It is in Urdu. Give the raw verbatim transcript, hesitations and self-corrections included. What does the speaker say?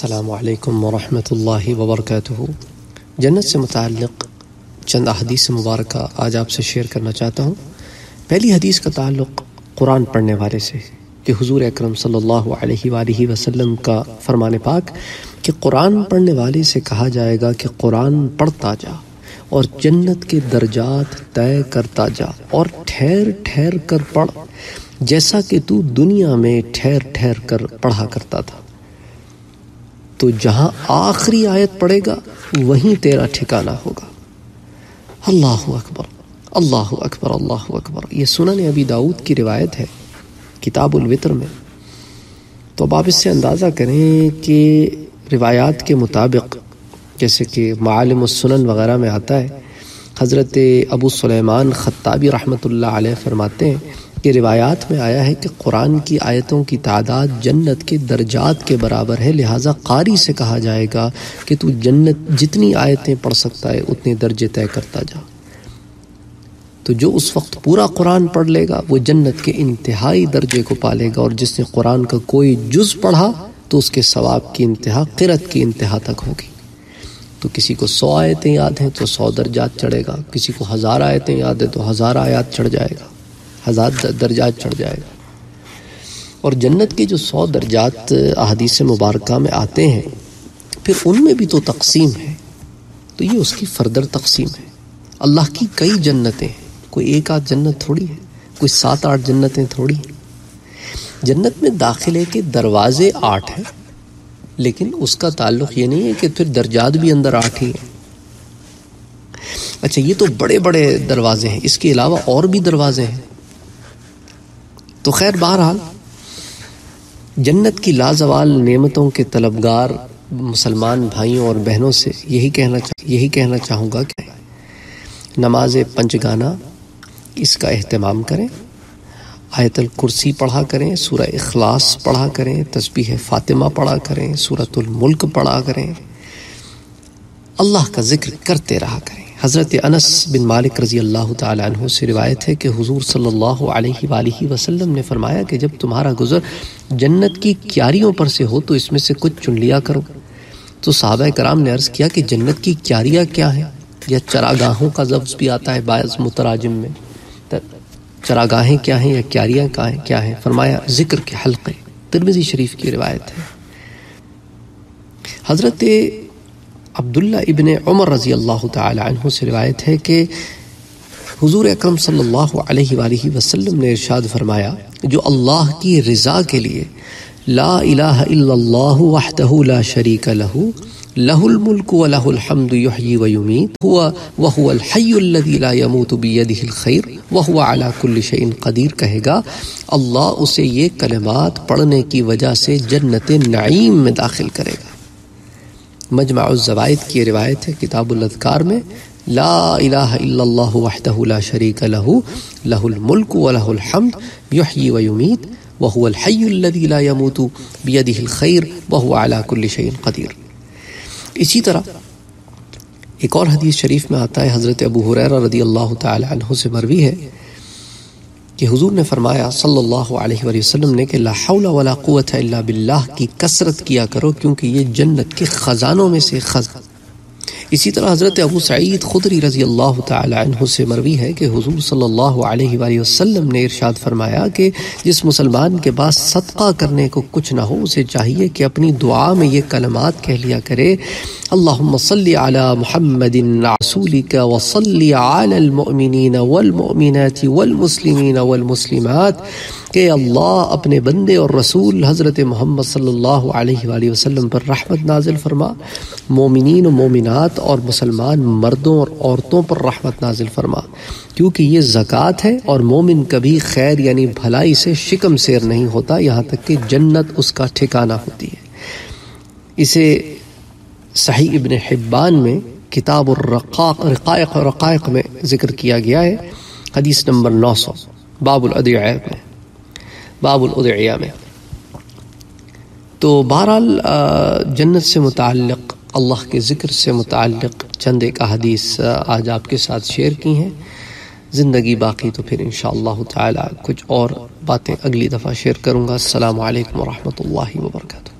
السلام علیکم ورحمۃ اللہ وبرکاتہ۔ جنت سے متعلق چند احادیث مبارکہ آج آپ سے شیئر کرنا چاہتا ہوں۔ پہلی حدیث کا تعلق قرآن پڑھنے والے سے کہ حضور اکرم صلی اللہ علیہ وآلہ وسلم کا فرمان پاک کہ قرآن پڑھنے والے سے کہا جائے گا کہ قرآن پڑھتا جا اور جنت کے درجات طے کرتا جا اور ٹھہر ٹھہر کر پڑھ جیسا کہ تو دنیا میں ٹھہر ٹھہر کر پڑھا کرتا تھا۔ تو جہاں آخری آیت پڑھے گا وہیں تیرا ٹھکانہ ہوگا۔ اللہ اکبر اللہ اکبر اللہ اکبر۔ یہ سنن ابی داؤد کی روایت ہے کتاب الوتر میں۔ تو اب آپ اس سے اندازہ کریں کہ روایات کے مطابق جیسے کہ معالم السنن وغیرہ میں آتا ہے، حضرت ابو سلیمان خطابی رحمۃ اللہ علیہ فرماتے ہیں کہ روایات میں آیا ہے کہ قرآن کی آیتوں کی تعداد جنت کے درجات کے برابر ہے، لہٰذا قاری سے کہا جائے گا کہ تو جنت جتنی آیتیں پڑھ سکتا ہے اتنے درجے طے کرتا جا۔ تو جو اس وقت پورا قرآن پڑھ لے گا وہ جنت کے انتہائی درجے کو پالے گا، اور جس نے قرآن کا کوئی جز پڑھا تو اس کے ثواب کی انتہا قرت کی انتہا تک ہوگی۔ تو کسی کو سو آیتیں یاد ہیں تو سو درجات چڑھے گا، کسی کو ہزار آیتیں یاد ہیں تو ہزار آیات چڑھ جائے گا، ہزار درجات چڑھ جائے گا۔ اور جنت کے جو سو درجات احادیث مبارکہ میں آتے ہیں پھر ان میں بھی تو تقسیم ہے، تو یہ اس کی فردر تقسیم ہے۔ اللہ کی کئی جنتیں ہیں، کوئی ایک آدھ جنت تھوڑی ہے، کوئی سات آٹھ جنتیں تھوڑی ہیں۔ جنت میں داخلے کے دروازے آٹھ ہیں، لیکن اس کا تعلق یہ نہیں ہے کہ پھر درجات بھی اندر آٹھ ہی ہیں۔ اچھا، یہ تو بڑے بڑے دروازے ہیں، اس کے علاوہ اور بھی دروازے ہیں۔ تو خیر بہرحال جنت کی لازوال نعمتوں کے طلبگار مسلمان بھائیوں اور بہنوں سے یہی کہنا چاہ یہی کہنا چاہوں گا کہ نماز پنج گانا اس کا اہتمام کریں، آیت الکرسی پڑھا کریں، سورہ اخلاص پڑھا کریں، تسبیح فاطمہ پڑھا کریں، سورۃ الملک پڑھا کریں، اللہ کا ذکر کرتے رہا کریں۔ حضرت انس بن مالک رضی اللہ تعالیٰ عنہ سے روایت ہے کہ حضور صلی اللہ علیہ وآلہ وسلم نے فرمایا کہ جب تمہارا گزر جنت کی کیاریوں پر سے ہو تو اس میں سے کچھ چن لیا کرو۔ تو صحابہ کرام نے عرض کیا کہ جنت کی کیاریاں کیا ہیں؟ یا چراگاہوں کا لفظ بھی آتا ہے بعض متراجم میں، چراگاہیں کیا ہیں یا کیاریاں کیا ہیں؟ فرمایا ذکر کے حلقے۔ ترمذی شریف کی روایت ہے۔ حضرت عبداللہ ابن عمر رضی اللہ تعالی عنہ سے روایت ہے کہ حضور اکرم صلی اللہ علیہ وآلہ وسلم نے ارشاد فرمایا، جو اللہ کی رضا کے لیے لا الہ الا اللہ وحدہ لا شریک لہ لہ الملک ولہ الحمد یحیی ویمیت وہو الحی الذی لا یموت بیدہ الخیر وہو علی کل شیء قدیر کہے گا، اللہ اسے یہ کلمات پڑھنے کی وجہ سے جنت نعیم میں داخل کرے گا۔ مجمع الزوائد کی روایت ہے کتاب الاذکار میں، لا الہ الا اللہ وحدہ لا شریک لہ لہ الملک ولہ الحمد یحیی ویمیت وہو الحی الذی لا یموت بیدہ الخیر وہو علی کل شیء قدیر۔ اسی طرح ایک اور حدیث شریف میں آتا ہے، حضرت ابو ہریرہ رضی اللہ تعالی عنہ سے مروی ہے کہ حضور نے فرمایا صلی اللہ علیہ وآلہ وسلم نے کہ لا حول ولا قوت الا باللہ کی کثرت کیا کرو کیونکہ یہ جنت کے خزانوں میں سے خزانہ۔ اسی طرح حضرت ابو سعید خدری رضی اللہ تعالی عنہ سے مروی ہے کہ حضور صلی اللہ علیہ وآلہ وسلم نے ارشاد فرمایا کہ جس مسلمان کے پاس صدقہ کرنے کو کچھ نہ ہو اسے چاہیے کہ اپنی دعا میں یہ کلمات کہہ لیا کرے، اللہم صلی علی محمد رسولک وصلی علی المؤمنین والمؤمنات والمسلمین والمسلمات، کہ اللہ اپنے بندے اور رسول حضرت محمد صلی اللہ علیہ وآلہ وسلم پر رحمت نازل فرما، مومنین و مومنات اور مسلمان مردوں اور عورتوں پر رحمت نازل فرما، کیونکہ یہ زکوٰۃ ہے اور مومن کبھی خیر یعنی بھلائی سے شکم سیر نہیں ہوتا یہاں تک کہ جنت اس کا ٹھکانہ ہوتی ہے۔ اسے صحیح ابن حبان میں کتاب الرقائق رقائق رقائق میں ذکر کیا گیا ہے، حدیث نمبر نو سو، باب الادعیہ میں باب الادعیہ میں۔ تو بہرحال جنت سے متعلق، اللہ کے ذکر سے متعلق چند ایک احادیث آج آپ کے ساتھ شیئر کی ہیں۔ زندگی باقی تو پھر انشاءاللہ تعالی کچھ اور باتیں اگلی دفعہ شیئر کروں گا۔ السلام علیکم ورحمۃ اللہ وبرکاتہ۔